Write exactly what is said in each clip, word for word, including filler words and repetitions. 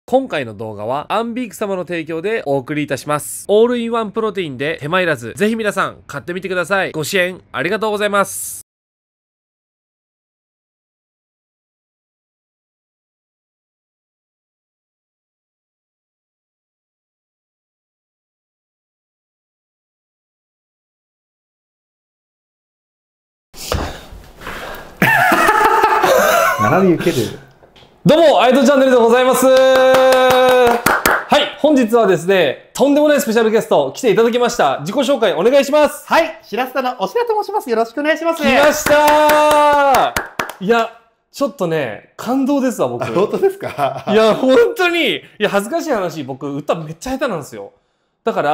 今回の動画はアンビーク様の提供でお送りいたします。オールインワンプロテインで手間いらず、ぜひ皆さん買ってみてください。ご支援ありがとうございます。 並び受ける。 どうも、アイドチャンネルでございます。はい、本日はですね、とんでもないスペシャルゲスト来ていただきました。自己紹介お願いします。 はい、しらすたのおしらと申します。よろしくお願いします。 来ましたー。いや、ちょっとね、感動ですわ、僕。 本当ですか？ いや、本当に、いや、恥ずかしい話、僕、歌めっちゃ下手なんですよ。だから、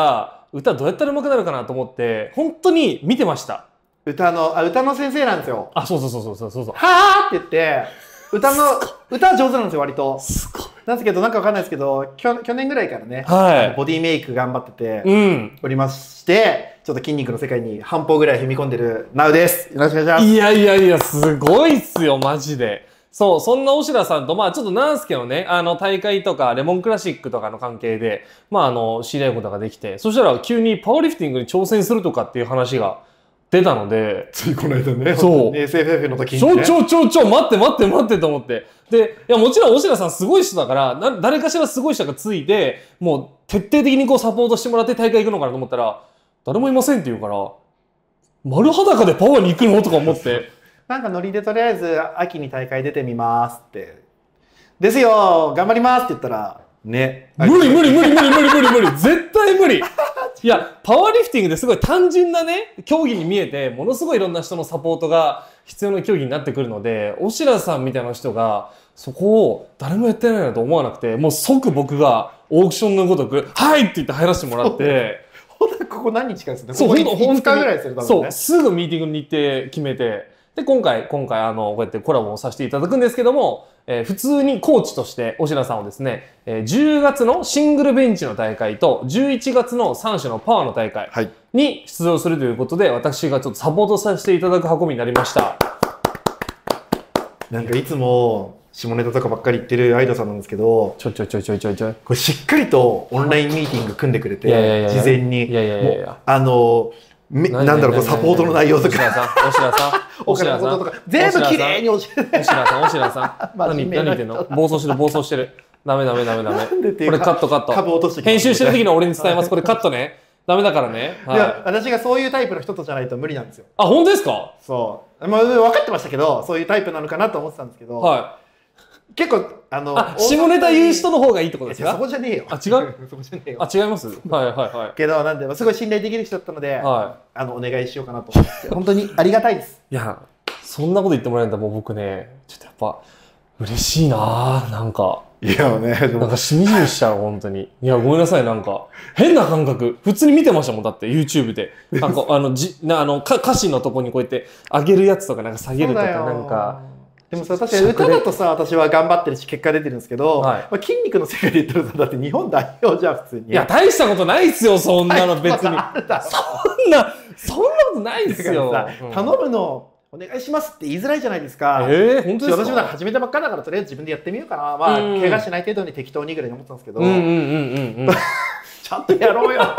歌どうやったら上手くなるかなと思って、本当に見てました。 歌の、あ、歌の先生なんですよ。 あ、そうそうそうそうそうそう。 はーって言って、歌の、歌上手なんですよ、割と。 すごい。 なんですけど、なんかわかんないですけど、去去年ぐらいからね、 はい、 ボディメイク頑張ってて、 うん、 おりまして、ちょっと筋肉の世界に半歩ぐらい踏み込んでるナウです。よろしくお願いします。 いやいやいや、すごいっすよ、マジで。そう、そんなおしらさんと、まあちょっとなんすけどね、あの大会とかレモンクラシックとかの関係で、まああの、知り合うことができて、そしたら急にパワーリフティングに挑戦するとかっていう話が出たので、 ついこの間ね、 そう。 エスエフエフ の時にちね。 ょちょちょちょ、待って待って待ってと思って。で、いやもちろんおしらさんすごい人だから、な誰かしらすごい人がついて、もう徹底的にこうサポートしてもらって大会行くのかなと思ったら、誰もいませんって言うから、丸裸でパワーに行くのとか思って。 なんかノリでとりあえず秋に大会出てみますって。ですよ頑張りますって言ったら、ね。 無理無理無理無理無理無理無理絶対無理。いや、パワーリフティングですごい単純なね、競技に見えて、ものすごいいろんな人のサポートが必要な競技になってくるので、おしらさんみたいな人が、そこを誰もやってないなと思わなくて、もう即僕がオークションのごとく、はいって言って入らせてもらって、 ほんとここ何日かですね。 そう、 ほんほんと、 いつかぐらいですよ、多分ね。 そう、すぐミーティングの日程決めて、で、今回、今回、あの、こうやってコラボをさせていただくんですけども、えー、普通にコーチとして、おしらさんをですね、えー、じゅうがつのシングルベンチの大会と、じゅういちがつのさん種のパワーの大会に出場するということで、私がちょっとサポートさせていただく運びになりました。 なんかいつも、下ネタとかばっかり言ってるアイドさんなんですけど、 ちょいちょいちょいちょいちょいちょい。 これしっかりとオンラインミーティング組んでくれて、事前に。 いやいやいやいや。 あの、めなんだろう、こうサポートの内容とか。 おしらさん、おしらさん、 お金のこととか、全部きれいに教えて。 おしらさん、おしらさん。何、何言ってんの？暴走してる、暴走してる。ダメダメダメダメ。これカットカット。 株落として編集してる時の俺に伝えます。これカットね。ダメだからね。 いや、私がそういうタイプの人とじゃないと無理なんですよ。 あ、本当ですか？ そう。まあ、分かってましたけど、そういうタイプなのかなと思ってたんですけど。 はい。 結構、あの、 あ、下ネタ言う人の方がいいってことですか？ そこじゃねえよ。 あ、違う？ そこじゃねえよ。 あ、違います？はいはいはい。 けど、なんで、すごい信頼できる人だったので、 はい、 あの、お願いしようかなと思って。本当にありがたいです。 いや、そんなこと言ってもらえるんだ、もう僕ね、ちょっとやっぱ、嬉しいなぁ、なんか。 いやね、 なんかしみじみしちゃう、本当に。いや、ごめんなさい、なんか。変な感覚。普通に見てましたもん、だって、YouTube で。なんか、あの、じ、な、あの、か歌詞のとこにこうやって、上げるやつとか、なんか下げるとか、なんか。 でもさ、確かに歌だとさ、私は頑張ってるし、結果出てるんですけど、はい、まあ筋肉の世界で言ったらさ、だって日本代表じゃ普通に。 いや、大したことないっすよ、そんなの別に。そんな、そんなことないっすよ。 うん、頼むの、お願いしますって言いづらいじゃないですか。 えー、本当ですか？ 私も始めたばっかだから、とりあえず自分でやってみようかな。まあ、怪我しない程度に適当にぐらいに思ってたんですけど、ちゃんとやろうよ。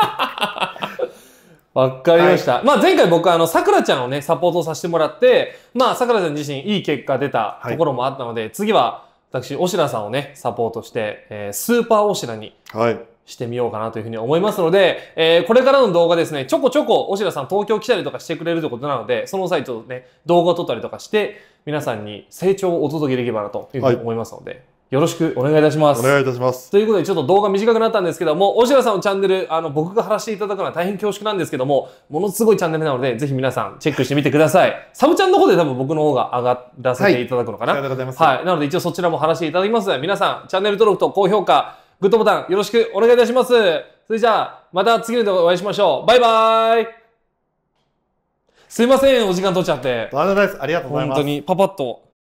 わかりました。はい、まあ前回僕あの、さくらちゃんをね、サポートさせてもらって、まあさくらちゃん自身いい結果出たところもあったので、はい、次は私、おしらさんをね、サポートして、えー、スーパーおしらにしてみようかなというふうに思いますので、えー、これからの動画ですね、ちょこちょこおしらさん東京来たりとかしてくれるということなので、その際ちょっとね、動画を撮ったりとかして、皆さんに成長をお届けできればなというふうに思いますので、はい、よろしくお願いいたします。 お願いいたします。 ということで、ちょっと動画短くなったんですけども、おしらさんのチャンネル、あの、僕が貼らせていただくのは大変恐縮なんですけども、ものすごいチャンネルなので、ぜひ皆さんチェックしてみてください。サブチャンの方で多分僕の方が上がらせていただくのかな。 はい、ありがとうございます。 はい。なので一応そちらも貼らせていただきますので、皆さん、チャンネル登録と高評価、グッドボタンよろしくお願いいたします。それじゃあ、また次の動画でお会いしましょう。バイバーイ。すいません、お時間取っちゃって。 ありがとうございます。ありがとうございます。 本当に、パパッと。